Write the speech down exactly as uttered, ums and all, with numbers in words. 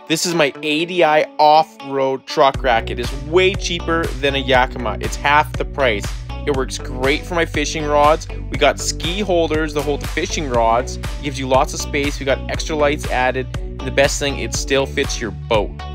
This is my A D I off-road truck rack. It is way cheaper than a Yakima. It's half the price. It works great for my fishing rods. We got ski holders to hold the fishing rods. It gives you lots of space. We got extra lights added. And the best thing, it still fits your boat.